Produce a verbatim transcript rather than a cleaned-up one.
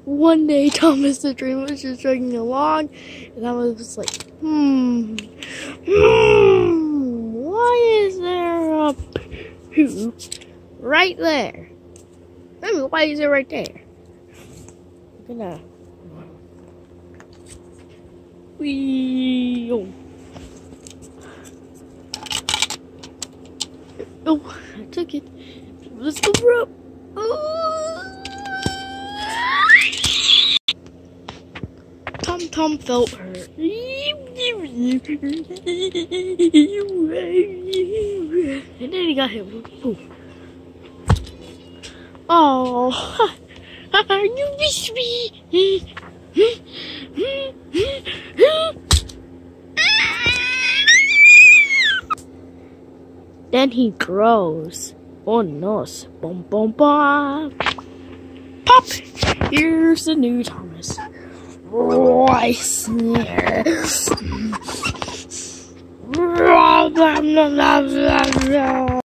one day Thomas the Dream was just jogging along, and I was just like, hmm, hmm, why is there a poop right there? I mean, why is it right there? I'm gonna wee. Oh. Oh, I took it. Let's go, bro. Oh. Tom Tom felt hurt. And then he got hit. Ooh. Oh, you miss me. Then he grows. Oh no! Boom, boom, boom. Pop! Here's the new Thomas. Rice here.